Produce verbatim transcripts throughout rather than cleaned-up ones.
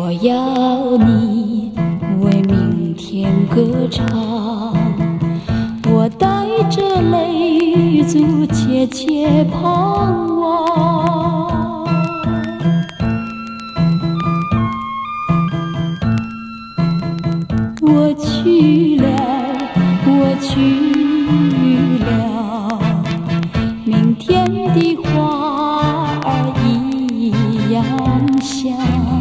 我要你为明天歌唱，我带着泪珠切切盼望。我去了，我去了，明天的花儿一样香。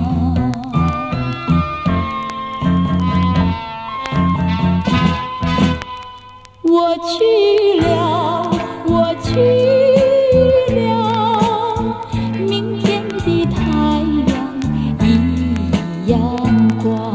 我去了，我去了，明天的太阳一样光。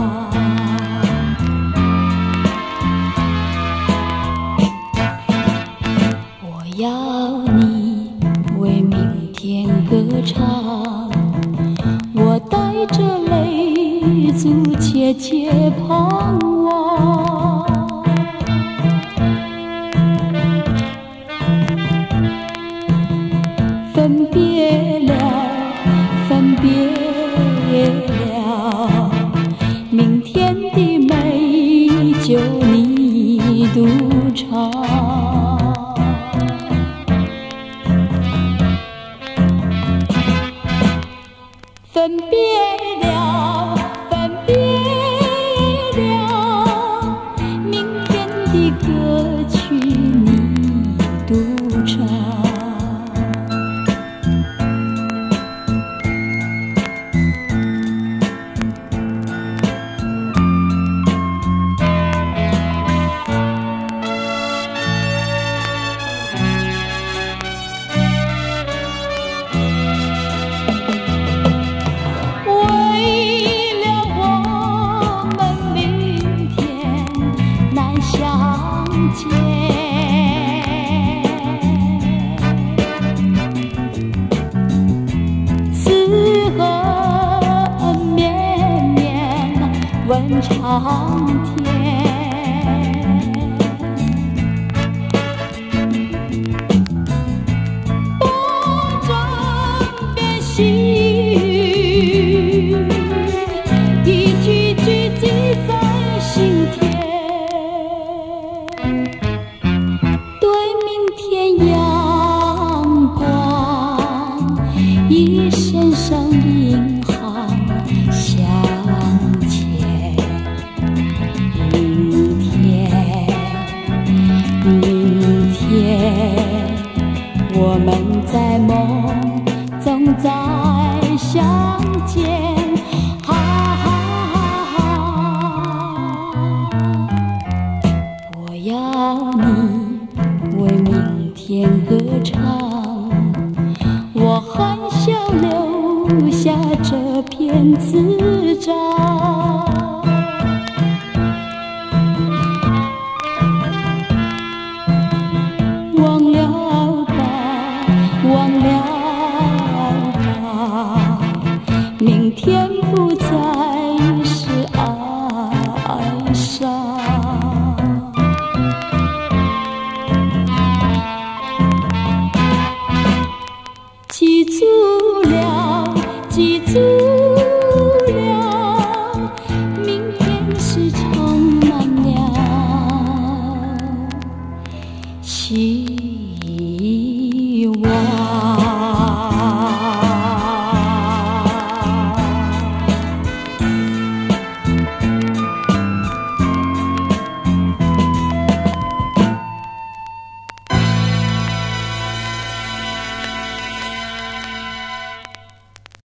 我要你为明天歌唱，我带着泪珠切切盼望。分别了，分别了，明天的美就你独唱。分别了，分别了，明天的歌曲你独唱。思恨绵绵问长天，不转变细语，一句句记在心田。一身上银行向前，明天，明天，我们在梦中再相见，哈哈哈！我要你为明天歌唱，我含笑留下这篇词章。忘了吧，忘了吧，明天不再是哀伤。记住了，记住了，明天是充满了希望。